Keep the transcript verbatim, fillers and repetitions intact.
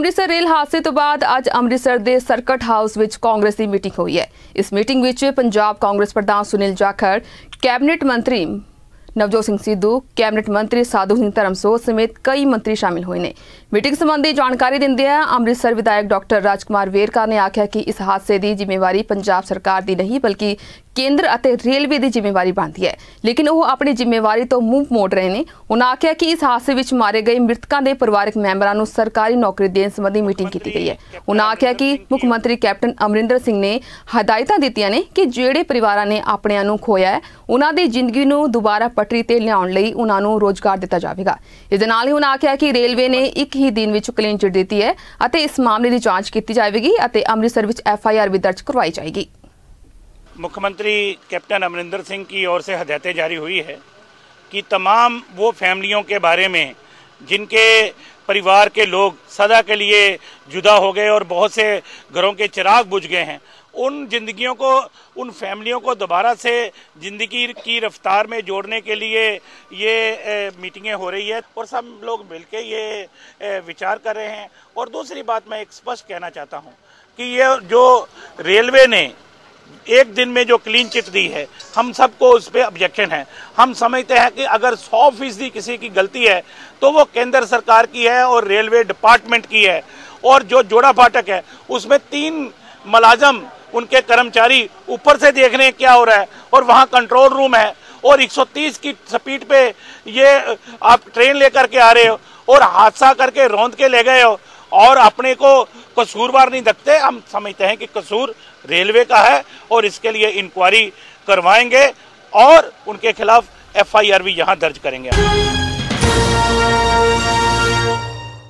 Amritsar rail ਹਾਦਸੇ ਤੋਂ ਬਾਅਦ ਅੱਜ ਅੰਮ੍ਰਿਤਸਰ ਦੇ ਸਰਕਟ ਹਾਊਸ ਵਿੱਚ ਕਾਂਗਰਸ ਦੀ ਮੀਟਿੰਗ ਹੋਈ ਹੈ। ਇਸ ਮੀਟਿੰਗ ਵਿੱਚ ਪੰਜਾਬ ਕਾਂਗਰਸ ਪ੍ਰਧਾਨ ਸੁਨੀਲ ਜਾਖੜ, कैबिनेट मंत्री नवजोत सिंह सिद्धू, कैबिनेट मंत्री साधु सिंह धर्मसोत समेत कई मंत्री शामिल हुए हैं। मीटिंग संबंधी जानकारी देंदे अमृतसर विधायक डॉक्टर राजकुमार वेरका ने आख्या कि इस हादसे की जिम्मेवारी पंजाब सरकार की नहीं बल्कि केंद्र और रेलवे की जिम्मेवारी बनती है, लेकिन वो अपनी जिम्मेवारी तो मुंह मोड़ रहे हैं। उन्होंने आख्या कि इस हादसे में मारे गए मृतकों के परिवारक मैंबरों को सरकारी नौकरी देने संबंधी मीटिंग की गई है। उन्होंने आख्या कि मुख्यमंत्री कैप्टन अमरिंदर सिंह ने हदायतां दित्तियां ने कि ਜਿਹੜੇ परिवारों ने अपनिਆਂ ਨੂੰ खोया है उन्हों की जिंदगी ਨੂੰ ਦੁਬਾਰਾ पटरी ते लियाउण लई उन्हां ਨੂੰ रोजगार दिता जाएगा। इस दे नाल ही उन्होंने आख्या कि रेलवे ने एक ही दिन विच क्लीन चिट दी है और इस मामले की जांच की जाएगी और अमृतसर विच एफ आई आर भी दर्ज करवाई जाएगी। मुख्यमंत्री कैप्टन अमरिंदर सिंह की ओर से हदायतें जारी हुई है कि तमाम वो फैमिलियों के बारे में जिनके परिवार के लोग सदा के लिए जुदा हो गए और बहुत से घरों के चिराग बुझ गए हैं, उन जिंदगियों को, उन फैमिलियों को दोबारा से ज़िंदगी की रफ्तार में जोड़ने के लिए ये ए, मीटिंगें हो रही है और सब लोग मिलके ये ए, विचार कर रहे हैं। और दूसरी बात मैं एक स्पष्ट कहना चाहता हूँ कि ये जो रेलवे ने एक दिन में जो क्लीन चिट दी है, हम सबको उस पर ऑब्जेक्शन है। हम समझते हैं कि अगर सौ फीसदी किसी की गलती है तो वो केंद्र सरकार की है और रेलवे डिपार्टमेंट की है। और जो जोड़ा फाटक है उसमें तीन मुलाजम, उनके कर्मचारी ऊपर से देख रहे हैं क्या हो रहा है और वहाँ कंट्रोल रूम है और एक सौ तीस की स्पीड पे ये आप ट्रेन लेकर के आ रहे हो और हादसा करके रौंद के ले गए हो और अपने को कसूरवार नहीं रखते। हम समझते हैं कि कसूर रेलवे का है और इसके लिए इंक्वायरी करवाएंगे और उनके खिलाफ एफ आई आर भी यहाँ दर्ज करेंगे।